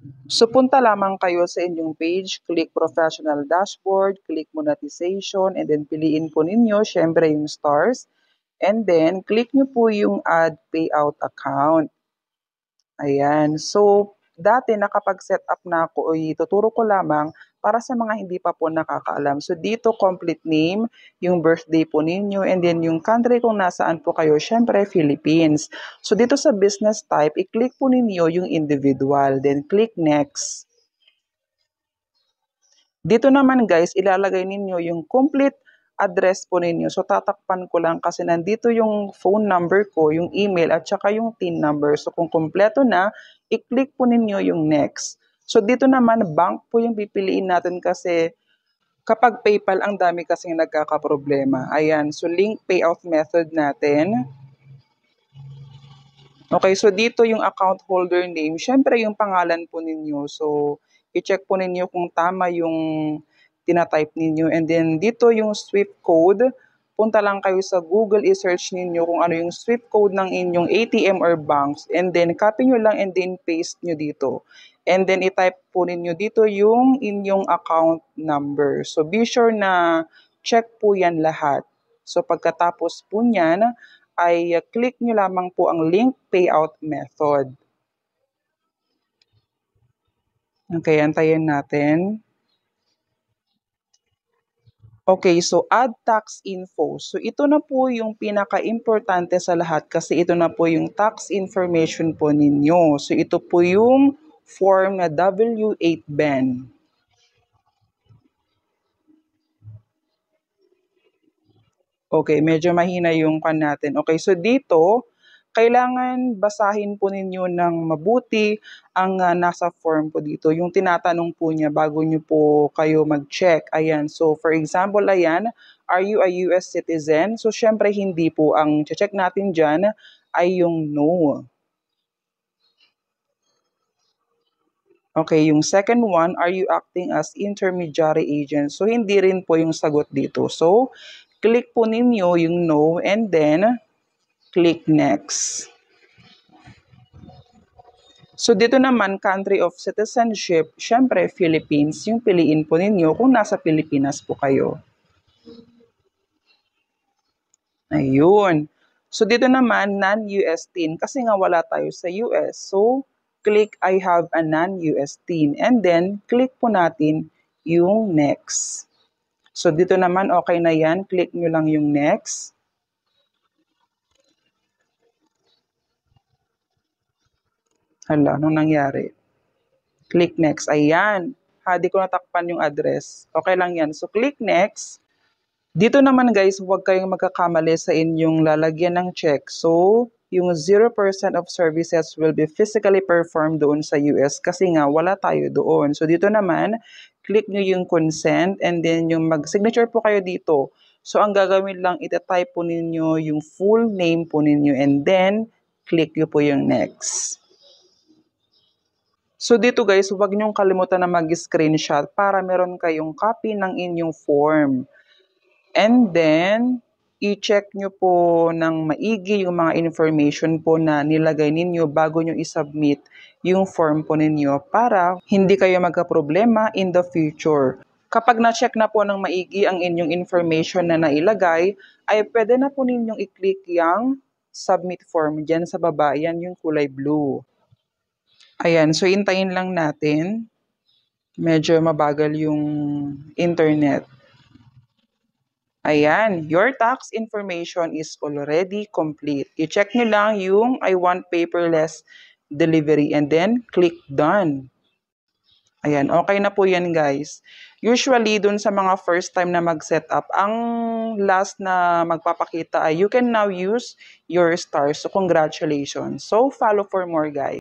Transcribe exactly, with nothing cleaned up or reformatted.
So punta lamang kayo sa inyong page, click professional dashboard, click monetization, and then piliin po ninyo syempre yung stars. And then click nyo po yung add payout account. Ayan. So, dati nakapag-set up na ako, o ituturo ko lamang para sa mga hindi pa po nakakaalam. So, dito complete name, yung birthday po ninyo, and then yung country kung nasaan po kayo, syempre Philippines. So, dito sa business type, i-click po ninyo yung individual, then click next. Dito naman guys, ilalagay ninyo yung complete address po ninyo. So, tatakpan ko lang kasi nandito yung phone number ko, yung email, at saka yung T I N number. So, kung kumpleto na, i-click po ninyo yung next. So, dito naman, bank po yung pipiliin natin kasi kapag PayPal, ang dami kasing nagkakaproblema. Ayan, so link payout method natin. Okay, so dito yung account holder name, syempre yung pangalan po ninyo. So, i-check po ninyo kung tama yung tina-type ninyo. And then dito yung SWIFT code, punta lang kayo sa Google, i-search ninyo kung ano yung SWIFT code ng inyong A T M or banks. And then copy nyo lang and then paste nyo dito. And then i-type po ninyo dito yung inyong account number. So, be sure na check po yan lahat. So, pagkatapos po niyan, ay uh, click nyo lamang po ang link payout method. Okay, antayin natin. Okay, so add tax info. So ito na po yung pinaka-importante sa lahat kasi ito na po yung tax information po ninyo. So ito po yung form na W eight B E N. Okay, medyo mahina yung kan natin. Okay, so dito, kailangan basahin po ninyo ng mabuti ang uh, nasa form po dito. Yung tinatanong po niya bago nyo po kayo mag-check. Ayan, so for example, ayan, are you a U S citizen? So syempre hindi po. Ang check natin dyan ay yung no. Okay, yung second one, are you acting as intermediary agent? So hindi rin po yung sagot dito. So click po ninyo yung no and then click next. So dito naman, country of citizenship, syempre Philippines, yung piliin po ninyo kung nasa Pilipinas po kayo. Ayun. So dito naman, non-U S T I N, kasi nga wala tayo sa U S. So, click I have a non-U S T I N and then click po natin yung next. So dito naman, okay na yan. Click nyo lang yung next. Hala, anong nangyari? Click next. Ayan. Ha, di ko natakpan yung address. Okay lang yan. So, click next. Dito naman guys, huwag kayong magkakamali sa inyong lalagyan ng check. So, yung zero percent of services will be physically performed doon sa U S kasi nga wala tayo doon. So, dito naman, click nyo yung consent and then yung mag-signature po kayo dito. So, ang gagawin lang, itatype po ninyo yung full name po ninyo and then, click nyo po yung next. So dito guys, huwag niyong kalimutan na mag-screenshot para meron kayong copy ng inyong form. And then, i-check nyo po ng maigi yung mga information po na nilagay ninyo bago nyo isubmit yung form po ninyo para hindi kayo magka-problema in the future. Kapag na-check na po ng maigi ang inyong information na nailagay, ay pwede na po ninyong i-click yung submit form dyan sa baba. Yan yung kulay blue. Ayan, so hintayin lang natin. Medyo mabagal yung internet. Ayan, your tax information is already complete. I-check nyo lang yung I want paperless delivery and then click done. Ayan, okay na po yan guys. Usually, dun sa mga first time na mag-set up, ang last na magpapakita ay you can now use your stars. So, congratulations. So, follow for more guys.